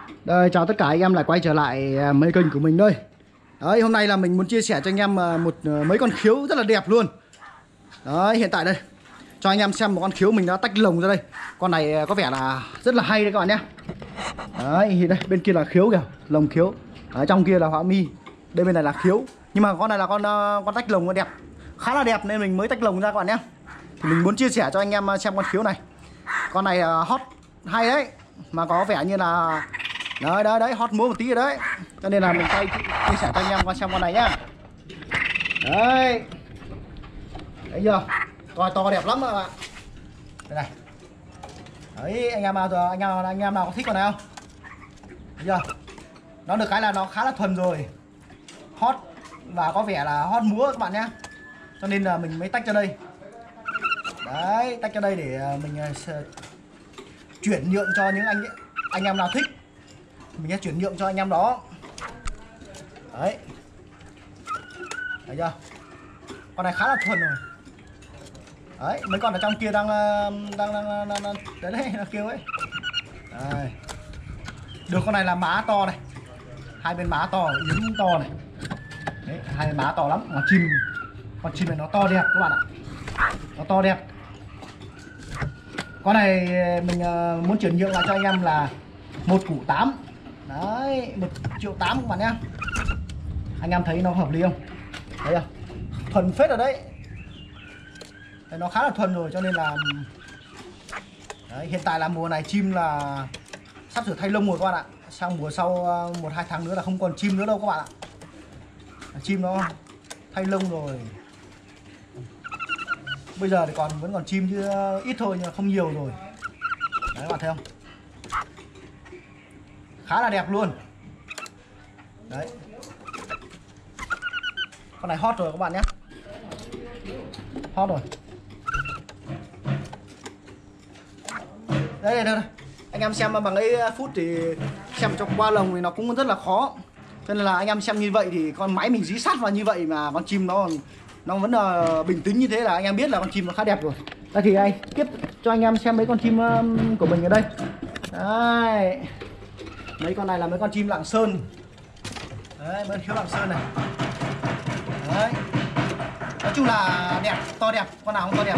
Đây, chào tất cả anh em lại quay trở lại mấy kênh của mình đây. Đấy, hôm nay là mình muốn chia sẻ cho anh em mấy con khiếu rất là đẹp luôn. Đấy, hiện tại đây cho anh em xem một con khiếu mình đã tách lồng ra đây. Con này có vẻ là rất là hay đấy các bạn nhé. Đấy, thì đây bên kia là khiếu kìa, lồng khiếu. Ở trong kia là họa mi. Đây bên này là khiếu. Nhưng mà con này là con tách lồng nó đẹp, khá là đẹp nên mình mới tách lồng ra các bạn nhé. Thì mình muốn chia sẻ cho anh em xem con khiếu này. Con này hot hay đấy, mà có vẻ như là đấy hot múa một tí rồi đấy, cho nên là mình quay chia sẻ cho anh em qua xem con này nhá. Đấy, thấy chưa, to đẹp lắm các bạn. Đây này, đấy anh em nào có thích con này không? Thấy chưa, nó được cái là nó khá là thuần rồi, hot và có vẻ là hot múa các bạn nhé, cho nên là mình mới tách cho đây. Đấy, tách cho đây để mình chuyển nhượng cho những anh em nào thích, mình sẽ chuyển nhượng cho anh em đó. Đấy, thấy chưa, con này khá là thuần rồi. Đấy, mấy con ở trong kia đang đấy nó kêu ấy. Đây, được con này là má to này, hai bên má to, yếm to này. Đấy, hai bên má to lắm. Con chim này nó to đẹp các bạn ạ, nó to đẹp. Con này mình muốn chuyển nhượng lại cho anh em là 1 củ 8. Đấy, 1,8 triệu các bạn nhé. Anh em thấy nó hợp lý không? Thấy không? Thuần phết rồi đấy. Đấy, nó khá là thuần rồi cho nên là đấy, hiện tại là mùa này chim là sắp sửa thay lông rồi các bạn ạ. Sang mùa sau 1-2 tháng nữa là không còn chim nữa đâu các bạn ạ. Chim nó thay lông rồi. Bây giờ thì vẫn còn chim chứ ít thôi, nhưng mà không nhiều rồi. Đấy các bạn thấy không? Khá là đẹp luôn. Đấy, con này hot rồi các bạn nhé, hot rồi. Đây anh em xem bằng ấy phút thì xem cho qua lồng thì nó cũng rất là khó, cho nên là anh em xem như vậy thì con máy mình dí sát vào như vậy mà con chim nó vẫn là bình tĩnh như thế là anh em biết là con chim nó khá đẹp rồi. Đây thì anh tiếp cho anh em xem mấy con chim của mình ở đây. Đấy, mấy con này là mấy con chim Lạng Sơn. Đấy, mấy khiếu Lạng Sơn này. Đấy, nói chung là đẹp, to đẹp, con nào không to đẹp.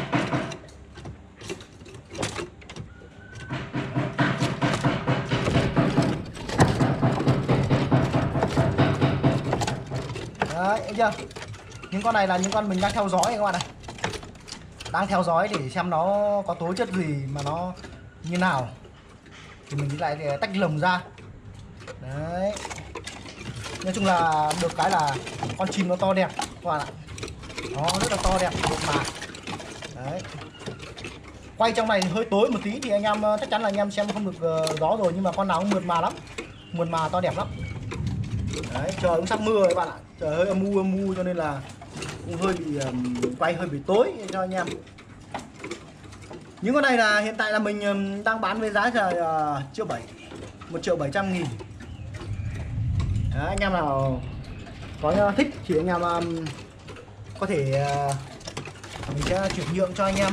Đấy, thấy chưa, những con này là những con mình đang theo dõi các bạn này, đang theo dõi để xem nó có tố chất gì mà nó như nào thì mình lại tách lồng ra. Đấy, nói chung là được cái là con chim nó to đẹp các bạn ạ, nó rất là to đẹp mà. Đấy, quay trong này hơi tối một tí thì anh em chắc chắn là anh em xem không được gió rồi, nhưng mà con nào cũng mượt mà lắm, mượt mà to đẹp lắm. Đấy, trời cũng sắp mưa các bạn ạ, trời hơi âm u cho nên là cũng hơi bị quay hơi bị tối cho anh em. Những con này là hiện tại là mình đang bán với giá là 1.700.000. Đấy, anh em nào có thích thì anh em có thể mình sẽ chuyển nhượng cho anh em.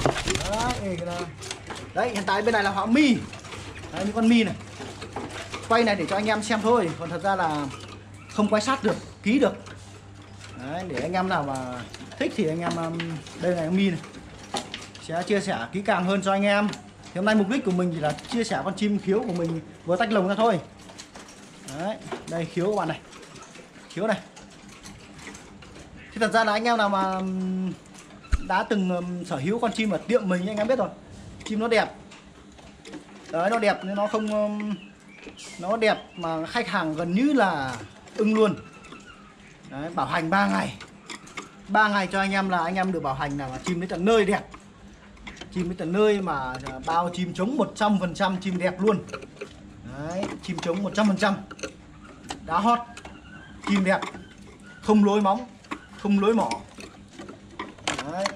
Đấy, hiện tại bên này là họa mi. Đấy, những con mi này quay này để cho anh em xem thôi, còn thật ra là không quay sát được, ký được. Đấy, để anh em nào mà thích thì anh em đây là mi này sẽ chia sẻ kỹ càng hơn cho anh em. Thì hôm nay mục đích của mình chỉ là chia sẻ con chim khiếu của mình vừa tách lồng ra thôi. Đấy, đây khiếu các bạn này, khiếu này. Thì thật ra là anh em nào mà đã từng sở hữu con chim ở tiệm mình anh em biết rồi, chim nó đẹp. Đấy, nó đẹp nên nó không, nó đẹp mà khách hàng gần như là ưng luôn. Đấy, bảo hành 3 ngày 3 ngày cho anh em là anh em được bảo hành là chim đến tận nơi đẹp, chim đến tận nơi mà bao chim trống 100%, chim đẹp luôn. Đấy, chim trống 100%, đã hot, chim đẹp, không lối móng, không lối mỏ. Đấy.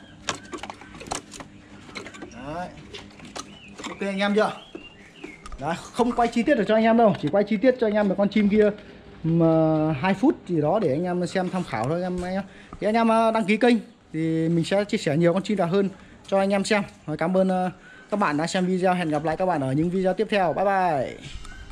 Đấy, ok anh em chưa? Đấy, không quay chi tiết được cho anh em đâu, chỉ quay chi tiết cho anh em được con chim kia mà 2 phút gì đó để anh em xem tham khảo thôi anh em. Thì anh em đăng ký kênh thì mình sẽ chia sẻ nhiều con chim đẹp hơn cho anh em xem. Rồi, cảm ơn các bạn đã xem video, hẹn gặp lại các bạn ở những video tiếp theo. Bye bye.